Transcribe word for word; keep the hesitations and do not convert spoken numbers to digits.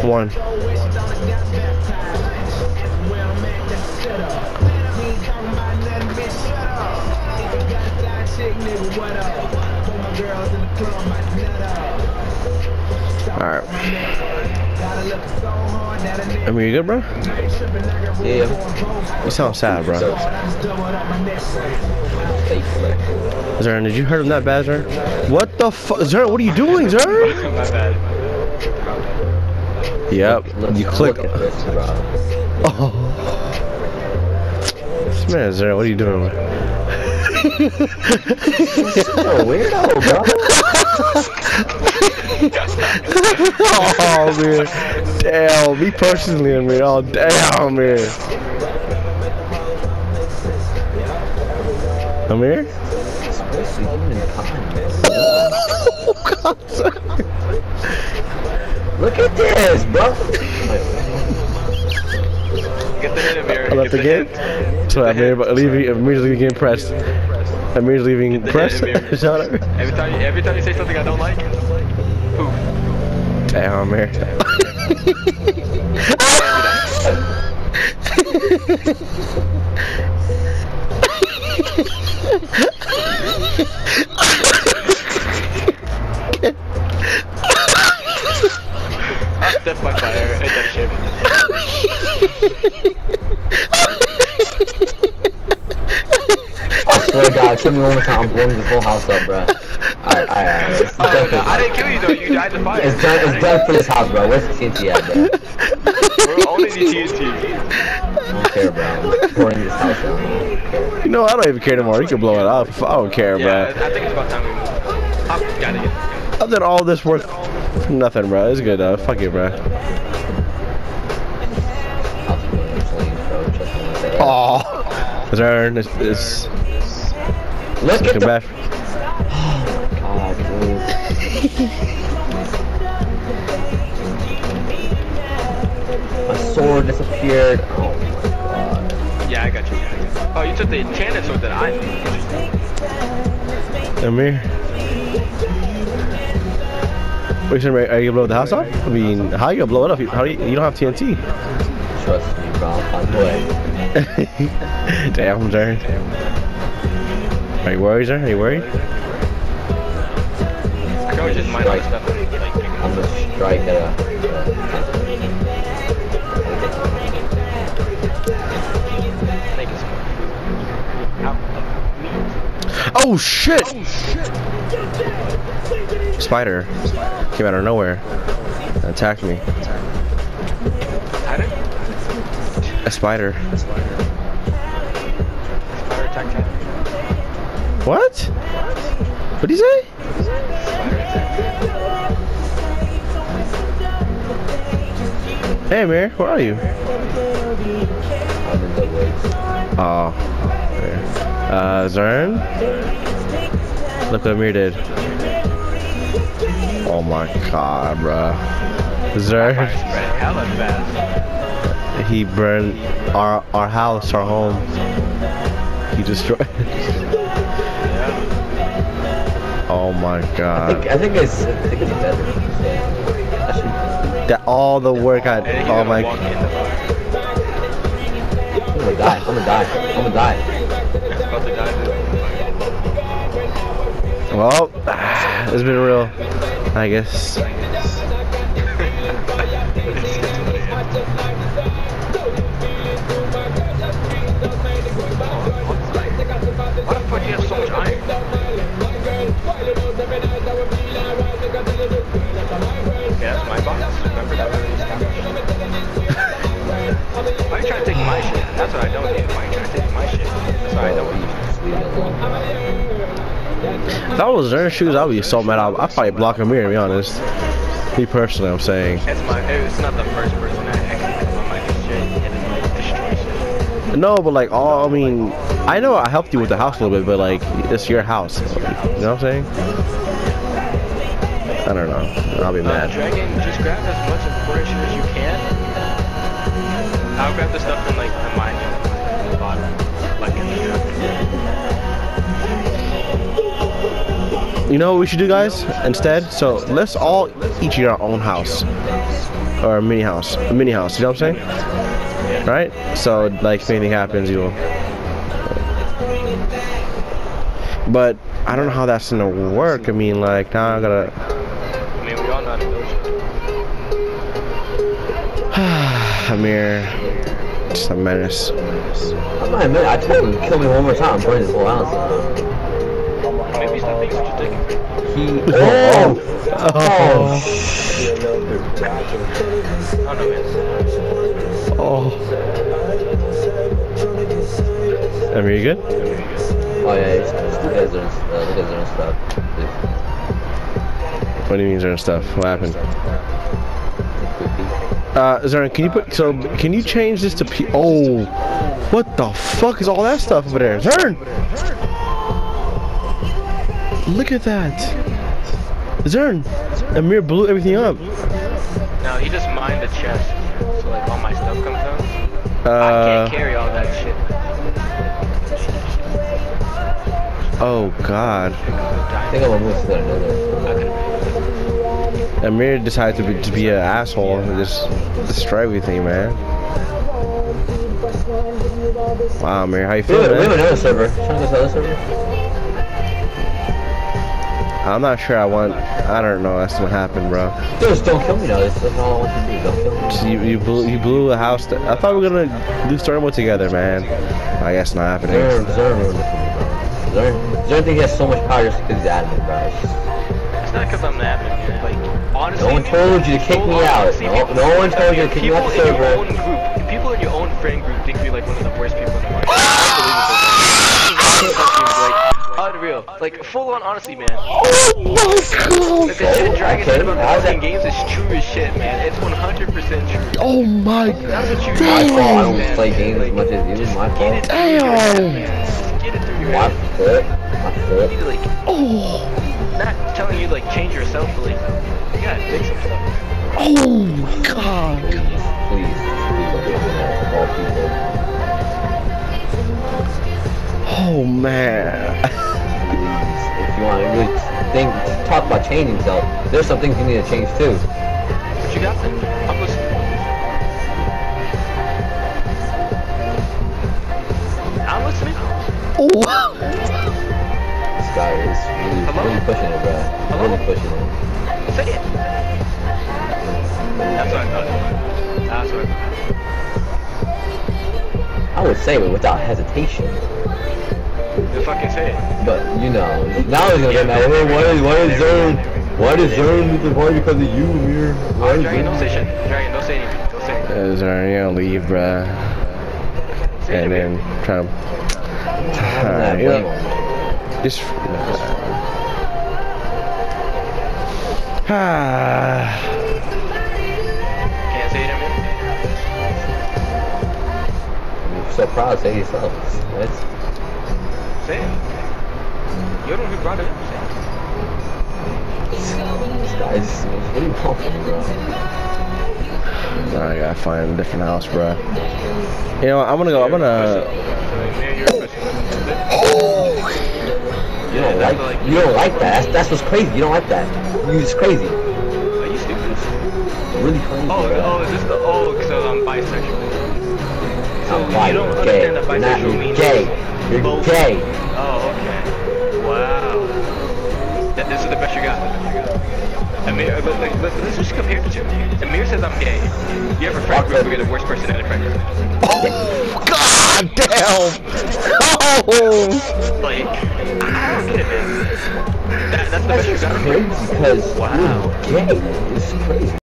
One. Alright. I mean, you good, bro? Yeah. You sound sad, bro. Zern, did you hurt him that bad, Zern? What the fuck? Zern, what are you doing, Zern? My bad. Yep. Look, You look click. at this, bro. Oh. This man, Zern, what are you doing? Oh, weirdo, bro. Oh, man. Damn, me personally, I mean, oh, damn, man. Amir? Oh, God. Look at this, bro. Get the hit, Amir. I left Get the again. hit. So Amir, leaving, immediately getting pressed. Amir's leaving Get the pressed. hit, Amir. Shut up. Every time, you, every time you say something I don't like, poof. Damn, Amir. I stepped my fire at that ship. I swear to God, kill me one more time. I'm blowing the whole house up, bro. I, I, I, it's Oh, done for no, this I didn't kill you though, you died in the fire. It's done, it's done for this house, bro. Where's the T N T at, bro? We're only the T N T. I don't care, bro. I'm pouring this house down. You know, I don't even care anymore. You can blow it up. I don't care, Yeah, bro. I think it's about time we move. Oh, got it. I've done all this work for nothing, bro. It's good, though. Fuck it, bro. Oh, Zern is, is Look at the... back. God, dude. My sword disappeared. Oh my God. Yeah, I got you. Oh, you took the enchanted sword that I made. Amir. Wait, so are you gonna blow the house up? I mean, how you gonna blow it up? How do you, you don't have T N T? Trust me, bro. I'll find a way. Damn, Zern. Are you worried, Zern? Are you worried? I can always just mine all the stuff and like pick I'm gonna strike at a... make it smart. Ow. Oh shit! Spider came out of nowhere and attacked me. Tighter? A spider. Spider attack tighter. What? What'd he say? Spider attack. Hey, Amir, where are you? I'm in the woods. Oh. Okay. Uh, Zern? Look what Amir did. Oh my god, bruh. Zern. Fire spread hella fast. He burned our our house, our home. He destroyed. Yeah. Oh my I god. think, I think it's, I think it's better. I should... That all the work I And he's all gonna my walk in the fire. I'm gonna die. I'm gonna die. I'm gonna die. About to die, dude. well, it's been real, I guess. Why the fuck do you have so much iron? Yeah, that's my box. Remember that we established? Why are you trying to take my shit? That's what I don't need. Why are you trying to take my shit? That's what I don't need. Just leave it alone. If I was Zern's shoes, I'd be so mad. I'd, I'd probably block Amir, to be honest. Me personally, I'm saying. It's my. It's not the first person that actually comes on my shit and then like destroys shit. No, but like all, I mean, I know I helped you with the house a little bit, but like it's your house. You know what I'm saying? I don't know. I'll be Uh, mad. Dragon, just grab as much important shit as you can. I'll grab the stuff in like the mine at the bottom, like in the You know what we should do, guys? Instead, so let's all each in our own house or a mini house, a mini house. You know what I'm saying? Right? So like, if anything happens, you know. But I don't know how that's gonna work. I mean, like now I gotta. I mean, we all know how to build shit. Amir, just a menace. I'm not admit, I told him to kill me one more time, burn this whole house down. Maybe he's not being such a dick. He. Oh! Oh! Oh. I don't know, man. Oh. Amir, you good? Oh yeah, he's, the guys are, uh, the guys are and stuff. What do you mean, is there stuff? What happened? Uh, Zern, can you put, so, can you change this to P, oh, what the fuck is all that stuff over there? Zern! Look at that! Zern! Amir blew everything up. No, he just mined the chest. So like all my stuff comes down. Uh, I can't carry all that shit. Oh god. I think I'm gonna move to that another. Amir decided to be, to be an asshole and just destroy everything, man. Wow, Amir, how you We feeling, have, we have man? another server. Trying to go to the other server? I'm not sure I want, I don't know, that's what happened, bro. Just don't kill me now. That's all I want to do. Don't kill me. So you, you blew, you blew a house, that, I thought we were gonna do story mode together, man. I guess not happening. Zern, Zern ruined it for me, bro. Zern, Zern think he has so much power just because he's admin, bro. It's just- It's not because I'm the admin, man. Like, honestly. No one told you to kick me out. honestly, No, people- no one told you to kick me people out the in your server. own group, people in your own friend group think you're like one of the worst people in the world. Unbelievable. Like, unreal. Like, full on honesty, man. Oh my god! Like, the shit Dragon said about How's the that- games is true as shit, man. It's one hundred percent true. Oh my That's what you My Damn. fault. I don't man. play games as Like, much as you. just My get fault. it through your head, Damn. man. Just get it through your My head. foot. My You foot. need to, like, Oh! not telling you, like, change yourself, but, like, you gotta fix some stuff. Oh my god! Please, please, please don't do that of all people. Oh man. Please, if you want to really think, talk about changing yourself, there's some things you need to change too. What you got then? I'm listening. I'm listening. Oh! This guy is really, Hello? really pushing it, bro. Hello? Really pushing it. Say it. That's what I thought. That's what I thought. I would say it without hesitation, You fucking say it. but you know, now he's gonna get mad. Hey, why is why is Zern? Why does Zern need the party because of you, Amir? Why Alright, is Dragon, don't Zern? say shit. Dragon, don't say anything. Don't say anything. Is there any gonna leave, bruh? Say And anything. then try to. Having that Uh, you blame know, on me. just. Ah. Can't say it, man. You're so proud, say it yourself. That's Say it. You're the one who brought it up. Say it. this guy's. What do you want from me, bro? I gotta find a different house, bruh. You know, what, I'm gonna go. I'm gonna. You don't like. You don't like that. That's, that's what's crazy. You don't like that. You just crazy. Are you stupid? Really crazy. Oh, bro. oh, is this the oh? So I'm bisexual. So I'm white, you don't you're gay. understand that You're not, bisexual you're means gay. You're both. gay. Oh, okay. Wow. That, this is the best you got. Amir, but like, let's, let's just compare the two. Amir says I'm gay. You have a friend group, we get the worst person in the friend group. Oh, god damn! Oh! Like, I don't get it, man. That, that's the best you got. Crazy because Wow. you're gay. It's crazy.